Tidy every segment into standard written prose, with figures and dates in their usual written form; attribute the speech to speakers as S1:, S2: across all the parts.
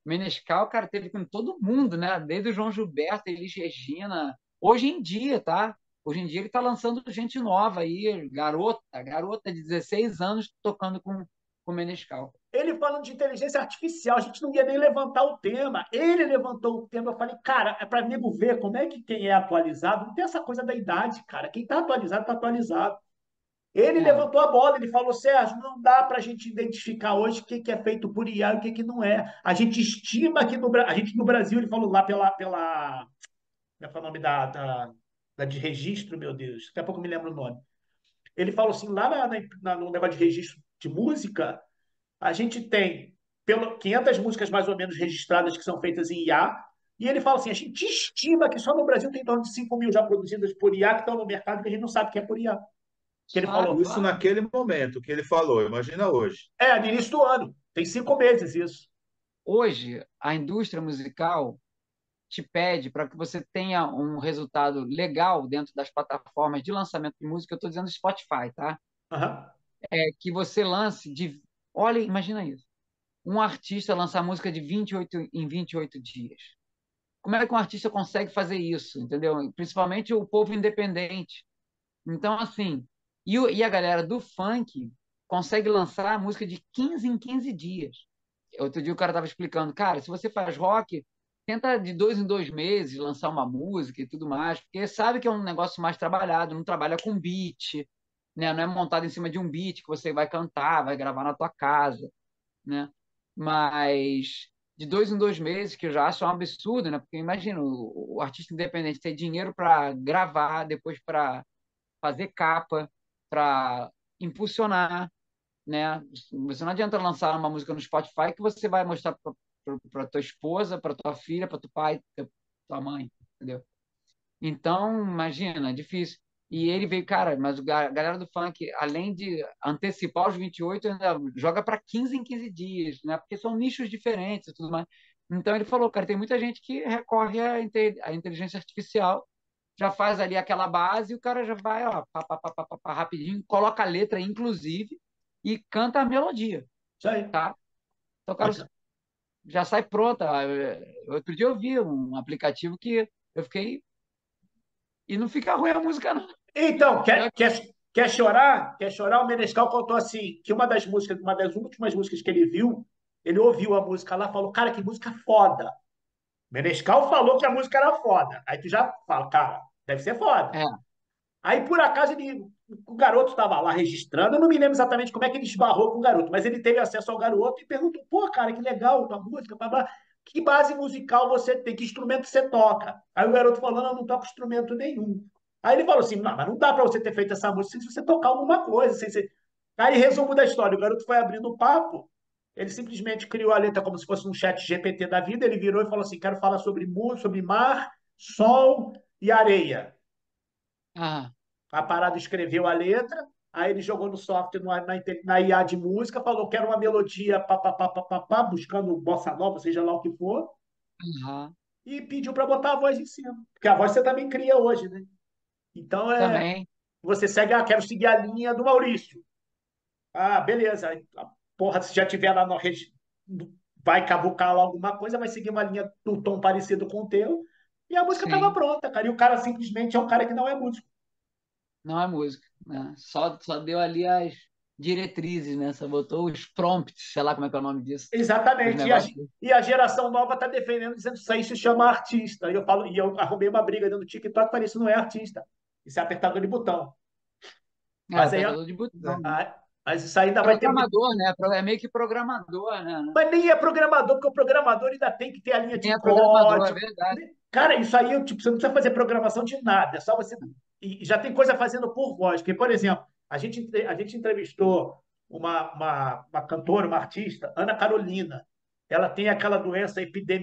S1: Menescal, cara, teve com todo mundo, né? Desde o João Gilberto, Elis Regina. Hoje em dia, tá? Hoje em dia ele tá lançando gente nova aí, garota de 16 anos tocando com Menescal.
S2: Ele falando de inteligência artificial, a gente não ia nem levantar o tema. Ele levantou o tema. Eu falei, cara, é para nego ver como é que quem é atualizado não tem essa coisa da idade, cara. Quem está atualizado, está atualizado. Ele
S1: É,
S2: levantou a bola, ele falou, Sérgio, não dá para a gente identificar hoje o que, que é feito por IA e o que, que não é. A gente estima que a gente no Brasil, ele falou lá como é que é o nome da de registro, meu Deus, daqui a pouco eu me lembro o nome. Ele falou assim, lá no negócio de registro de música, a gente tem 500 músicas mais ou menos registradas que são feitas em IA, e ele fala assim, a gente estima que só no Brasil tem em torno de 5 mil já produzidas por IA que estão no mercado que a gente não sabe que é por IA. Que ele
S1: claro,
S2: falou,
S3: Isso
S1: claro.
S3: naquele momento que ele falou, imagina hoje.
S2: no início do ano, tem 5 meses isso.
S1: Hoje, a indústria musical te pede para que você tenha um resultado legal dentro das plataformas de lançamento de música. Eu estou dizendo Spotify, tá?
S2: Uhum.
S1: É que você lance de. Olha, imagina isso. Um artista lançar música de 28 em 28 dias. Como é que um artista consegue fazer isso, entendeu? Principalmente o povo independente. Então, assim, e a galera do funk consegue lançar a música de 15 em 15 dias. Outro dia o cara estava explicando, cara, se você faz rock, tenta de 2 em 2 meses lançar uma música e tudo mais, porque sabe que é um negócio mais trabalhado, não trabalha com beat, né? Não é montado em cima de um beat que você vai cantar, vai gravar na tua casa, né? Mas de 2 em 2 meses, que eu já acho um absurdo, né? Porque imagina o artista independente ter dinheiro para gravar, depois para fazer capa, para impulsionar, né? Você não adianta lançar uma música no Spotify que você vai mostrar para tua esposa, para tua filha, para teu pai, tua mãe, entendeu? Então, imagina, é difícil. E ele veio, cara, mas a galera do funk, além de antecipar os 28, ainda joga para 15 em 15 dias, né? Porque são nichos diferentes e tudo mais. Então ele falou, cara, tem muita gente que recorre à inteligência artificial, já faz ali aquela base e o cara já vai, ó, pá, rapidinho, coloca a letra, inclusive, e canta a melodia,
S2: Isso aí.
S1: tá? Então o cara já sai pronta. Outro dia eu vi um aplicativo que eu fiquei. E não fica ruim a música, não.
S2: Então,
S1: Pior
S2: quer chorar? Quer chorar? O Menescal contou assim, que uma das últimas músicas que ele viu, ele ouviu a música lá, falou, cara, que música foda. Menescal falou que a música era foda. Aí tu já fala, cara, deve ser foda.
S1: é,
S2: Aí, por acaso, o garoto estava lá registrando. Eu não me lembro exatamente como é que ele esbarrou com o garoto, mas ele teve acesso ao garoto e perguntou: pô, cara, que legal tua música, blá, blá. Que base musical você tem? Que instrumento você toca? Aí o garoto falando: eu não toco instrumento nenhum. Aí ele falou assim: não, mas não dá para você ter feito essa música se você tocar alguma coisa. Aí, resumo da história: o garoto foi abrindo o papo. Ele simplesmente criou a letra como se fosse um chat GPT da vida. Ele virou e falou assim: quero falar sobre música, sobre mar, sol e areia.
S1: ah,
S2: A parada escreveu a letra, aí ele jogou no software, na IA de música, falou que era uma melodia, pá, pá, pá, pá, pá, pá, buscando bossa nova, seja lá o que for,
S1: aham,
S2: e pediu para botar a voz em cima. Porque a voz você também cria hoje, né? Então,
S1: também.
S2: você segue, quero seguir a linha do Maurício. Ah, beleza. Aí, porra, se já tiver lá no vai cavucar lá alguma coisa, vai seguir uma linha do tom parecido com o teu, e a música estava
S1: Sim,
S2: pronta, cara. E o cara simplesmente é um cara que não é músico.
S1: não é música, né? Só deu ali as diretrizes, né? Só botou os prompts, sei lá como é que é o nome disso. Os
S2: Exatamente.
S1: negócios.
S2: E a geração nova está defendendo, dizendo que isso aí se chama artista. E eu arrumei uma briga dentro do TikTok, falei, isso não é artista. Isso é apertador de botão.
S1: É,
S2: Mas aí,
S1: apertador de botão, né?
S2: mas isso ainda vai ter muito.
S1: Programador, né? É meio que programador, né?
S2: Mas nem é programador, porque o programador ainda tem que ter a linha de
S1: Nem é programador, é
S2: código.
S1: verdade.
S2: Cara, isso aí, tipo, você não precisa fazer programação de nada. É só você. E já tem coisa fazendo por voz. Porque, por exemplo, a gente entrevistou uma cantora, uma artista, Ana Carolina. Ela tem aquela doença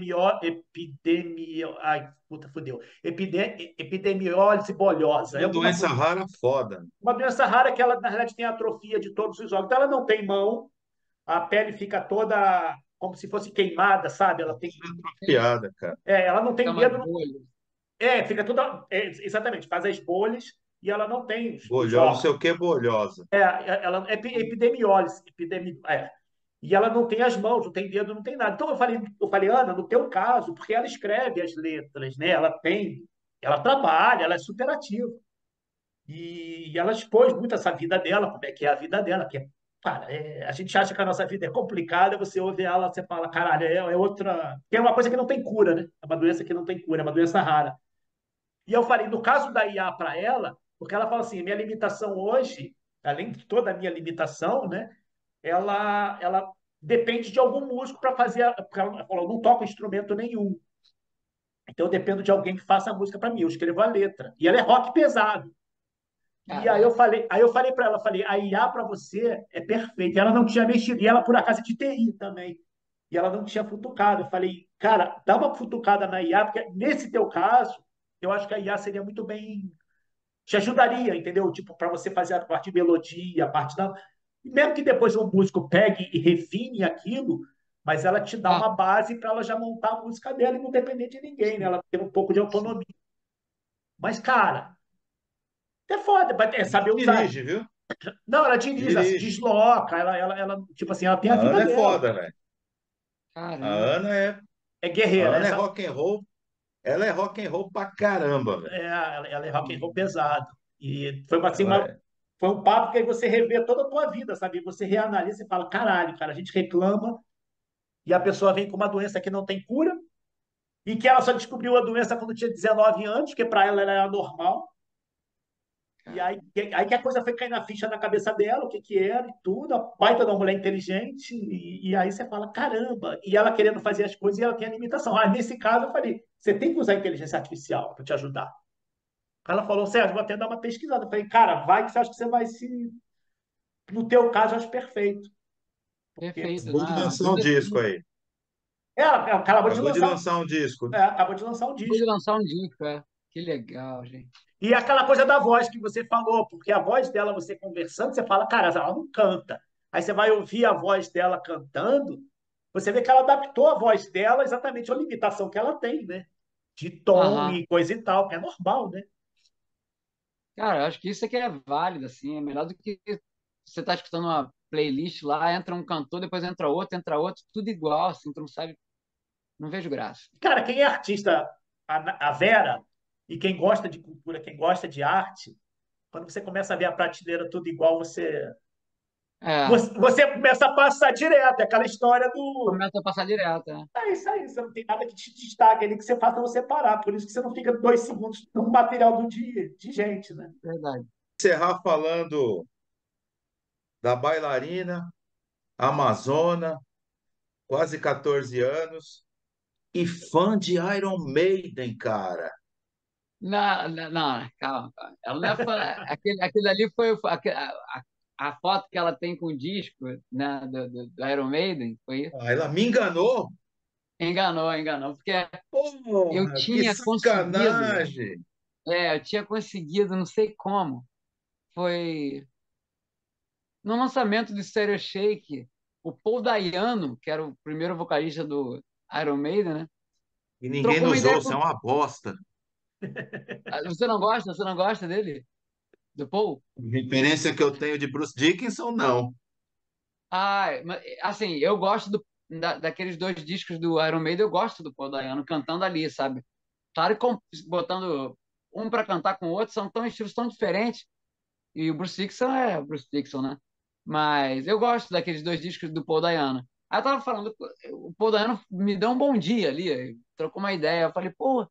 S2: ai, puta, fudeu. Epidemiólise bolhosa. É
S3: Uma
S2: alguma
S3: doença
S2: coisa.
S3: rara foda.
S2: Uma doença rara que ela, na verdade, tem atrofia de todos os órgãos. Então, ela não tem mão, a pele fica toda como se fosse queimada, sabe?
S1: Sim,
S3: Atrofiada, cara.
S2: Ela não
S1: é
S2: tem
S1: uma
S2: dedo.
S1: bolha.
S2: Fica toda. Exatamente, faz as bolhas e ela não tem os
S3: Bolhosa, não sei
S2: órgãos.
S3: o que, bolhosa.
S2: Ela é epidemiólise. E ela não tem as mãos, não tem dedo, não tem nada. Então eu falei, Ana, no teu caso, porque ela escreve as letras, né? Ela trabalha, ela é super ativa. E ela expôs muito essa vida dela, como é que é a vida dela, que cara, a gente acha que a nossa vida é complicada, você ouve ela, você fala, caralho, é outra. É uma coisa que não tem cura, né? É uma doença que não tem cura, é uma doença rara. E eu falei, no caso da IA para ela, porque ela fala assim, minha limitação hoje, além de toda a minha limitação, né? Ela depende de algum músico para fazer. Porque ela falou, eu não toco instrumento nenhum. Então eu dependo de alguém que faça a música para mim. Eu escrevo a letra. E ela é rock pesado. E
S1: Caraca.
S2: aí eu falei para ela, falei, a IA para você é perfeita. E ela não tinha mexido, e ela por acaso é de TI também. E ela não tinha futucado. Eu falei, cara, dá uma futucada na IA, porque nesse teu caso, eu acho que a IA seria muito bem, te ajudaria, entendeu? Tipo, para você fazer a parte de melodia, a parte da. Mesmo que depois o músico pegue e refine aquilo, mas ela te dá
S1: Ah,
S2: uma base para ela já montar a música dela e não depender de ninguém, né?
S1: sim,
S2: Ela tem um pouco de
S1: sim.
S2: autonomia. Mas, cara, é foda, é saber usar.
S3: Dirige, viu?
S2: Não, ela dirige, ela se
S3: Dirige.
S2: desloca, ela, tipo assim, ela tem
S3: A
S2: a vida
S3: Ana é
S2: dela.
S3: foda, velho. A
S1: Caramba.
S2: É
S3: A
S2: guerreira.
S3: Ana é rock and roll. Ela é rock and roll pra caramba, velho.
S2: Ela é rock and roll pesado. E foi assim,
S3: Ela é.
S2: foi um papo que aí você revê toda a tua vida, sabe? Você reanalisa e fala, caralho, cara, a gente reclama e a pessoa vem com uma doença que não tem cura e que ela só descobriu a doença quando tinha 19 anos, que para ela era normal. E
S1: Cara,
S2: aí que a coisa foi cair na ficha na cabeça dela, o que que era e tudo, a baita da mulher inteligente, e aí você fala, caramba, e ela querendo fazer as coisas e ela tem a limitação. Ah, nesse caso eu falei, você tem que usar a inteligência artificial para te ajudar. Ela falou, Sérgio, vou até dar uma pesquisada. Eu falei, cara, vai que você acha que você vai se. No teu caso, eu acho perfeito. Porque
S1: perfeito.
S3: Acabou de
S1: Não,
S3: lançar um disco aí.
S2: ela acabou de
S3: Acabou de
S2: lançar,
S3: lançar um disco.
S2: acabou de lançar um
S1: vou
S2: disco.
S1: lançar um disco, é. Que legal, gente.
S2: E aquela coisa da voz que você falou, porque a voz dela, você conversando, você fala, cara, ela não canta. Aí você vai ouvir a voz dela cantando, você vê que ela adaptou a voz dela exatamente à limitação que ela tem, né? De tom
S1: Aham.
S2: e coisa e tal, que é normal, né?
S1: Cara, eu acho que isso aqui é válido, assim, é melhor do que você tá escutando uma playlist lá, entra um cantor, depois entra outro, tudo igual, assim, tu não sabe, não vejo graça.
S2: Cara, quem é artista, a Vera, e quem gosta de cultura, quem gosta de arte, quando você começa a ver a prateleira tudo igual,
S1: É,
S2: você começa a passar direto. É aquela história do.
S1: começa a passar direto, né?
S2: É isso aí, você não tem nada que te destaque ali que você faça você parar. Por isso que você não fica 2 segundos no material do dia de gente, né?
S1: Verdade.
S3: Encerrar falando da bailarina, amazona, quase 14 anos, e fã de Iron Maiden, cara.
S1: Não, não, não, calma, calma. Ela não é fã. Aquele ali foi a foto que ela tem com o disco, né, do Iron Maiden, foi isso?
S3: Ah, ela me enganou?
S1: Enganou, enganou, porque eu
S3: Porra, que
S1: tinha conseguido,
S3: sacanagem!
S1: eu tinha conseguido, não sei como, foi no lançamento do Stereo Shake, o Paul Dayano, que era o primeiro vocalista do Iron Maiden, né,
S3: E ninguém
S1: trocou uma
S3: nos
S1: ideia
S3: ouça, é uma bosta.
S1: Você não gosta? Você não gosta dele? Do Paul?
S3: A referência que eu tenho de Bruce Dickinson, não.
S1: Ah, assim, eu gosto daqueles dois discos do Iron Maiden, eu gosto do Paul Dayano cantando ali, sabe? Claro que botando um para cantar com o outro, são tão estilos tão diferentes. E o Bruce Dickinson é o Bruce Dickinson, né? Mas eu gosto daqueles dois discos do Paul Dayano. Aí eu tava falando, o Paul Dayano me deu um bom dia ali, trocou uma ideia. Eu falei, pô.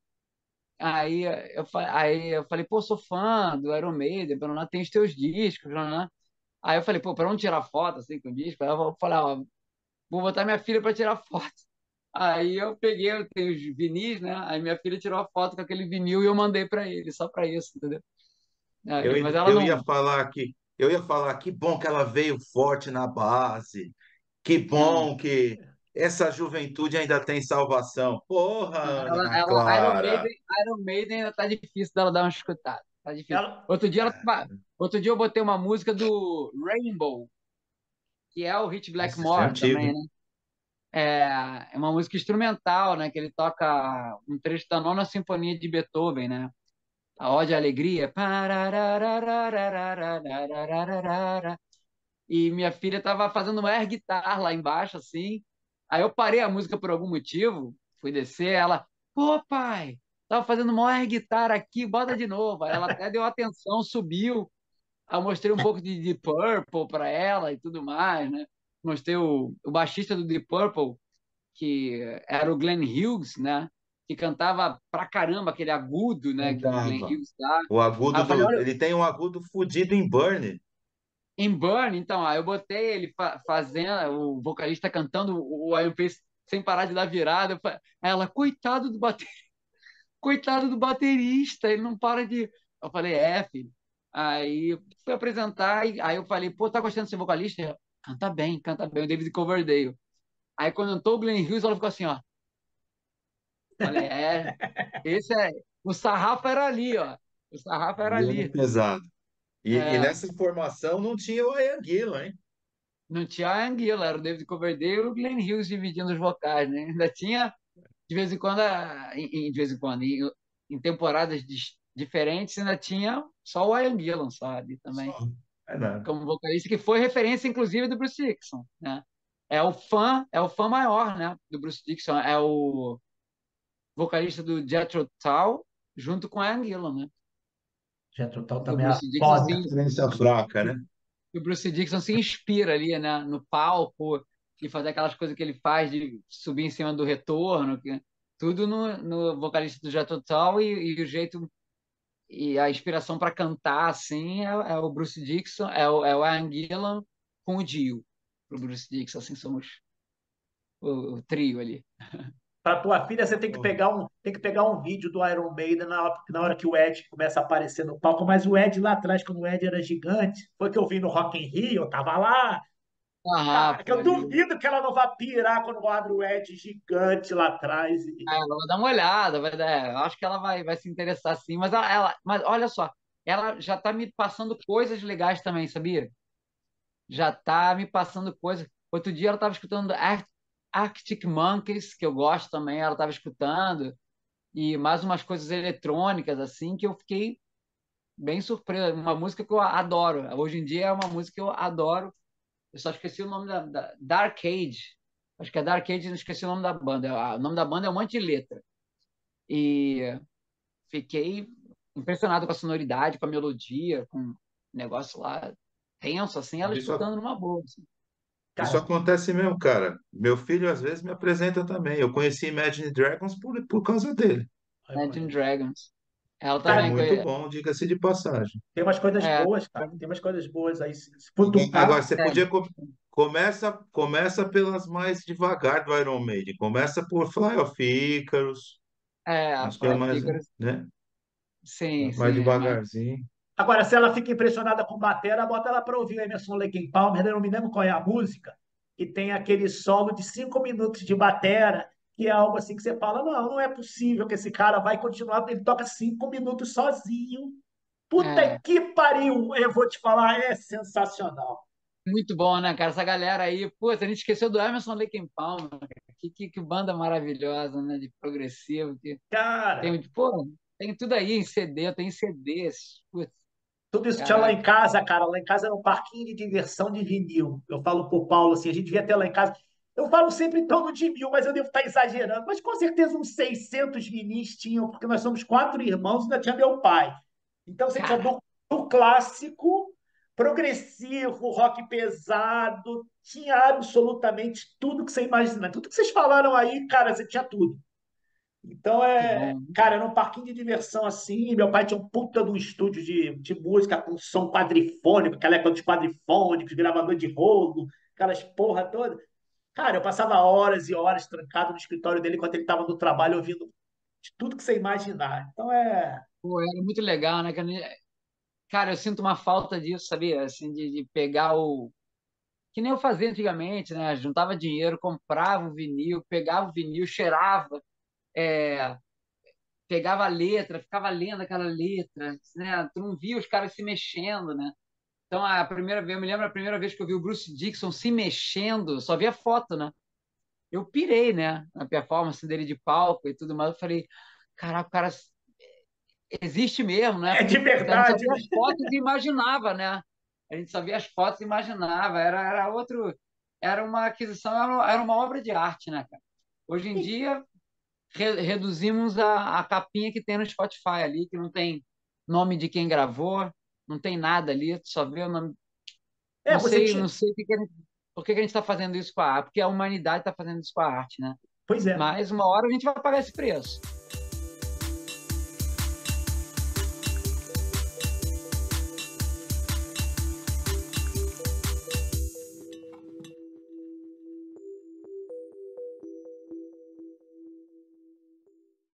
S1: Aí eu falei, pô, sou fã do Iron Maiden, Bruno, tem os teus discos, Bruno. Aí eu falei, pô, para não tirar foto assim com o disco, aí eu falei, ó, vou botar minha filha para tirar foto. Aí eu peguei, eu tenho os vinis, né? Aí minha filha tirou a foto com aquele vinil e eu mandei para ele, só para isso, entendeu?
S3: Eu,
S1: Mas ela
S3: eu
S1: não.
S3: ia falar que eu ia falar que bom que ela veio forte na base. Que
S1: Não.
S3: bom que essa juventude ainda tem salvação. Porra, Ana
S1: Iron
S3: Clara.
S1: Maiden, Iron Maiden ainda tá difícil dela dar uma escutada. Tá difícil.
S2: Ela,
S1: Outro dia eu botei uma música do Rainbow, que é o Hit
S3: Nossa, isso é
S1: Blackmore
S3: antigo,
S1: também,
S3: hein?
S1: né? É uma música instrumental, né? Que ele toca um trecho da Nona Sinfonia de Beethoven, né? A Ode à Alegria. e minha filha estava fazendo uma air guitar lá embaixo, assim. Aí eu parei a música por algum motivo, fui descer, ela, pô, pai, tava fazendo uma air guitar aqui, bota de novo. Aí ela até deu atenção, subiu. Aí eu mostrei um pouco de Deep Purple para ela e tudo mais, né? Mostrei o baixista do Deep Purple, que era o Glenn Hughes, né? Que cantava pra caramba aquele agudo, né? Que o Glenn
S3: Cantava.
S1: Hughes dá.
S3: O
S1: Aí
S3: agudo
S1: eu falei,
S3: do.
S1: olha,
S3: Ele tem um agudo fudido em Burn.
S1: em Burn, então, aí eu botei ele fazendo, o vocalista cantando o Iron Pace sem parar de dar virada. Aí ela, coitado do baterista, ele não para de. Eu falei, filho. Aí fui apresentar, e aí eu falei, pô, tá gostando de ser vocalista? Canta bem, o David Coverdale. Aí quando entrou o Glenn Hughes, ela ficou assim, ó. Falei, esse é. O sarrafo era ali, ó. O sarrafo era
S3: Ali era
S1: ali.
S3: pesado. E
S1: É,
S3: nessa formação não tinha o Ian Gillan, hein?
S1: não tinha a Anguila, era o David Coverdale e o Glenn Hughes dividindo os vocais, né? Ainda tinha, de vez em quando, de vez em quando, em temporadas diferentes, ainda tinha só o Ian Gillan, sabe? Também,
S3: Só. É nada.
S1: como vocalista, que foi referência, inclusive, do Bruce Dickinson, né? É o fã maior, né? Do Bruce Dickinson, é o vocalista do Jethro Tull, junto com a Ian Gillan, né?
S2: Jethro Tull
S1: Que o
S2: também é
S1: Bruce Dickinson
S2: foda.
S1: se,
S3: Referência fraca, né?
S1: que o Bruce Dickinson se inspira ali, né, no palco e fazer aquelas coisas que ele faz de subir em cima do retorno, tudo no vocalista do Jethro Tull e o jeito e a inspiração para cantar assim é o Bruce Dickinson, é o Ian Gillan com o Dio. O Bruce Dickinson, assim, somos o trio ali.
S2: Para tua filha, você tem que pegar um vídeo do Iron Maiden na hora que o Ed começa a aparecer no palco. Mas o Ed lá atrás, quando o Ed era gigante, foi que eu vi no Rock in Rio, eu tava lá.
S1: Ah,
S2: Cara, que
S1: pô,
S2: eu
S1: ali.
S2: duvido que ela não vá pirar quando abre o Ed gigante lá atrás.
S1: Ela vai dar uma olhada, eu acho que ela vai se interessar sim, mas olha só, ela já está me passando coisas legais também, sabia? Já está me passando coisas. Outro dia ela estava escutando Arctic Monkeys, que eu gosto também, ela estava escutando, e mais umas coisas eletrônicas, assim, que eu fiquei bem surpreso. Uma música que eu adoro. Hoje em dia é uma música que eu adoro. Eu só esqueci o nome da Dark Age. Acho que é Dark Age, não esqueci o nome da banda. O nome da banda é um monte de letra. E fiquei impressionado com a sonoridade, com a melodia, com o negócio lá tenso, assim, ela
S3: Isso,
S1: escutando numa boa. Assim.
S3: isso
S2: Cara,
S3: acontece mesmo, cara. Meu filho às vezes me apresenta também. Eu conheci Imagine Dragons por causa dele.
S2: eu
S1: Imagine
S2: conheço.
S1: Dragons. Ela
S3: E é
S1: também
S2: Cara,
S3: muito
S1: conhece.
S3: bom, diga-se de passagem.
S2: tem umas coisas
S1: É,
S2: boas, cara. Tem umas coisas boas aí. Se futucar,
S3: Agora, você
S1: é,
S3: podia começa pelas mais devagar do Iron Maiden. Começa por Fly of Icarus,
S1: a
S3: umas coisas
S1: Fly
S3: mais,
S1: Figures,
S3: né?
S1: sim,
S3: Mais
S1: sim, mas
S3: devagarzinho.
S2: agora, se ela fica impressionada com batera, bota ela para ouvir o Emerson Lake and Palmer. Eu não me lembro qual é a música, que tem aquele solo de 5 minutos de batera, que é algo assim que você fala: não, não é possível que esse cara vai continuar. Ele toca 5 minutos sozinho. Puta
S1: é
S2: que pariu! Eu vou te falar, é sensacional.
S1: muito bom, né, cara? Essa galera aí, pô, a gente esqueceu do Emerson Lake and Palmer, cara. Que banda maravilhosa, né, de progressivo, que
S2: Cara,
S1: pô, tem tudo aí em CD, tem CDs, putz,
S2: tudo isso tinha lá em
S1: caraca.
S2: casa, cara. Lá em casa era um parquinho de diversão de vinil. Eu falo pro Paulo assim, a gente devia ter lá em casa. Eu falo sempre em torno de 1.000, mas eu devo estar exagerando. Mas com certeza uns 600 vinis tinham, porque nós somos 4 irmãos e ainda tinha meu pai. Então você tinha
S1: Cara,
S2: do clássico, progressivo, rock pesado, tinha absolutamente tudo que você imagina. Tudo que vocês falaram aí, cara, você tinha tudo. Então,
S1: que bom.
S2: cara, era um parquinho de diversão assim. Meu pai tinha um puta de um estúdio de música com som quadrifônico, aquela época dos quadrifônicos, gravador de rolo, aquelas porra toda. Cara, eu passava horas e horas trancado no escritório dele enquanto ele estava no trabalho ouvindo de tudo que você imaginar. Então,
S1: Pô, era muito legal, né? Cara, eu sinto uma falta disso, sabia? Assim, de pegar o. Que nem eu fazia antigamente, né? Juntava dinheiro, comprava o vinil, pegava o vinil, cheirava, é, pegava a letra, ficava lendo aquela letra, né? Tu não via os caras se mexendo, né? Então, a primeira vez, eu me lembro a primeira vez que eu vi o Bruce Dickinson se mexendo, eu só via foto, né? Eu pirei, né? Na performance dele de palco e tudo mais. Eu falei, caraca, o cara existe mesmo, né?
S2: é de
S1: Porque a gente só
S2: verdade,
S1: via
S2: né?
S1: as fotos e imaginava, né? A gente só via as fotos e imaginava. Era uma aquisição, era uma obra de arte, né, cara? Hoje em dia, reduzimos a capinha que tem no Spotify ali, que não tem nome de quem gravou, não tem nada ali, tu só vê o nome.
S2: É, você
S1: Não
S2: tinha.
S1: sei por que que a gente está fazendo isso com a arte, porque a humanidade está fazendo isso com a arte, né?
S2: Pois é.
S1: Mas uma hora a gente vai pagar esse preço.